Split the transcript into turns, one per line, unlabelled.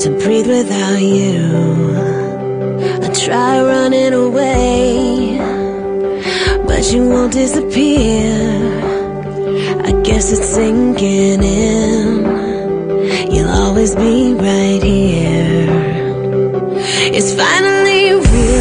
to breathe without you. I try running away, but you won't disappear. I guess it's sinking in, you'll always be right here. It's finally real.